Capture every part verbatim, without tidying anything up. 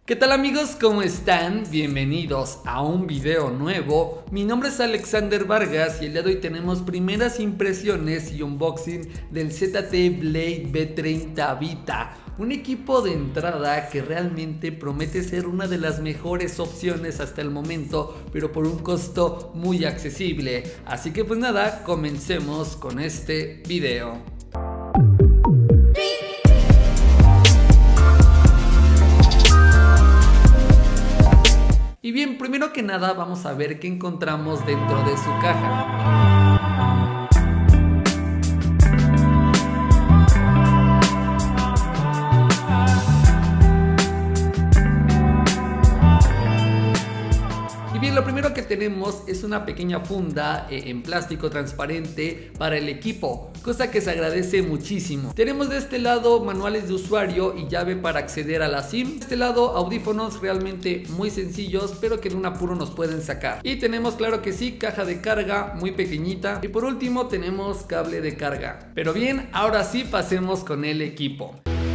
¿Qué tal amigos? ¿Cómo están? Bienvenidos a un video nuevo. Mi nombre es Alexander Vargas y el día de hoy tenemos primeras impresiones y unboxing del Z T E Blade B treinta Vita. Un equipo de entrada que realmente promete ser una de las mejores opciones hasta el momento, pero por un costo muy accesible. Así que pues nada, comencemos con este video. Y bien, primero que nada vamos a ver qué encontramos dentro de su caja. Y bien, lo primero que tenemos es una pequeña funda eh, en plástico transparente para el equipo, cosa que se agradece muchísimo. Tenemos de este lado manuales de usuario y llave para acceder a la SIM. De este lado audífonos realmente muy sencillos, pero que en un apuro nos pueden sacar. Y tenemos, claro que sí, caja de carga muy pequeñita. Y por último tenemos cable de carga. Pero bien, ahora sí pasemos con el equipo.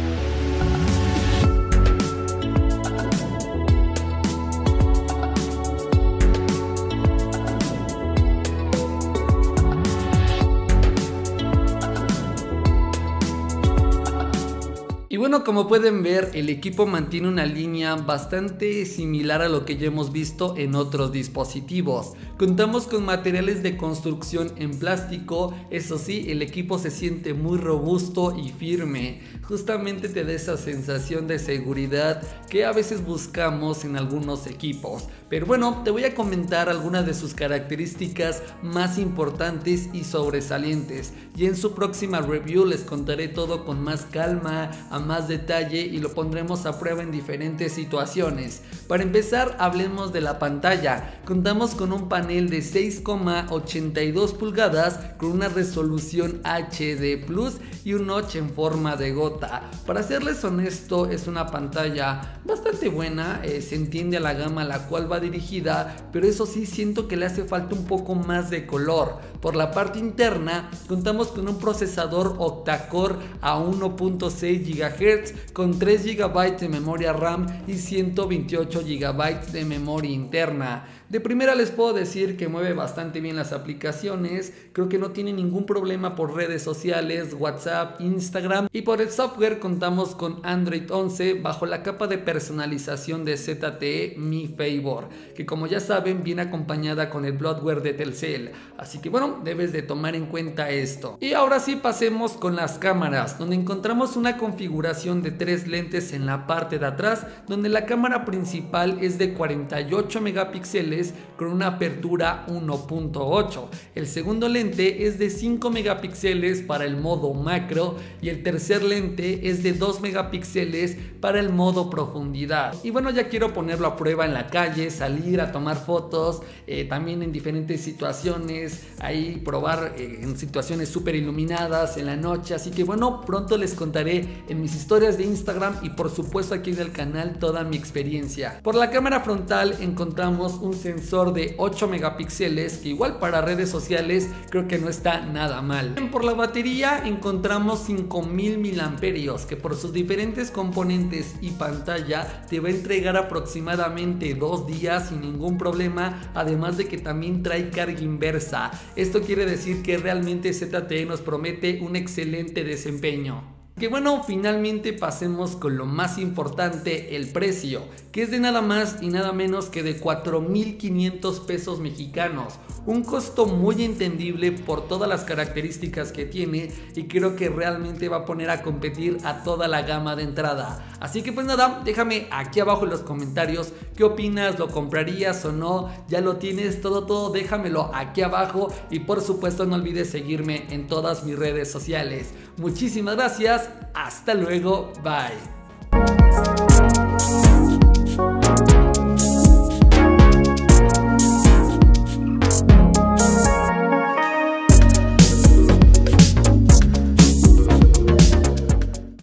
Y bueno, como pueden ver, el equipo mantiene una línea bastante similar a lo que ya hemos visto en otros dispositivos. Contamos con materiales de construcción en plástico, eso sí, el equipo se siente muy robusto y firme. Justamente te da esa sensación de seguridad que a veces buscamos en algunos equipos. Pero bueno, te voy a comentar algunas de sus características más importantes y sobresalientes. Y en su próxima review les contaré todo con más calma, a más detalle y lo pondremos a prueba en diferentes situaciones. Para empezar, hablemos de la pantalla. Contamos con un panel de seis coma ochenta y dos pulgadas con una resolución H D plus y un notch en forma de gota. Para serles honesto, es una pantalla bastante buena, eh, se entiende a la gama a la cual va dirigida, pero eso sí siento que le hace falta un poco más de color. Por la parte interna contamos con un procesador octa-core a uno punto seis gigahertz con tres gigabytes de memoria RAM y ciento veintiocho gigabytes de memoria interna. De primera les puedo decir que mueve bastante bien las aplicaciones, creo que no tiene ningún problema por redes sociales, WhatsApp, Instagram, y por el software contamos con Android once bajo la capa de personalización de Z T E Mi Favor, que como ya saben viene acompañada con el bloatware de Telcel, así que bueno, debes de tomar en cuenta esto. Y ahora sí pasemos con las cámaras, donde encontramos una configuración de tres lentes en la parte de atrás, donde la cámara principal es de cuarenta y ocho megapíxeles con una apertura uno punto ocho. El segundo lente es de cinco megapíxeles para el modo macro y el tercer lente es de dos megapíxeles para el modo profundidad. Y bueno, ya quiero ponerlo a prueba en la calle, salir a tomar fotos, eh, también en diferentes situaciones, ahí probar eh, en situaciones súper iluminadas en la noche. Así que bueno, pronto les contaré en mis historias de Instagram y por supuesto aquí en el canal toda mi experiencia. Por la cámara frontal encontramos un sensor de ocho megapíxeles que igual para redes sociales creo que no está nada mal. Por la batería encontramos cinco mil miliamperios que por sus diferentes componentes y pantalla te va a entregar aproximadamente dos días sin ningún problema, además de que también trae carga inversa. Esto quiere decir que realmente Z T E nos promete un excelente desempeño. Que bueno, finalmente pasemos con lo más importante, el precio, que es de nada más y nada menos que de cuatro mil quinientos pesos mexicanos. Un costo muy entendible por todas las características que tiene y creo que realmente va a poner a competir a toda la gama de entrada. Así que pues nada, déjame aquí abajo en los comentarios qué opinas, lo comprarías o no, ya lo tienes, todo todo déjamelo aquí abajo y por supuesto no olvides seguirme en todas mis redes sociales. Muchísimas gracias, hasta luego, bye.